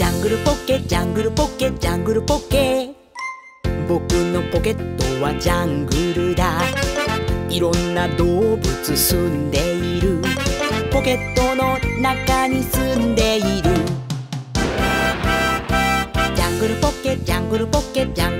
ジャングルポッケジャングルポッケジャングルポッケ。僕のポケットはジャングルだ。いろんな動物住んでいる。ポケットの中に住んでいる。ジャングルポッケジャングルポッケジャン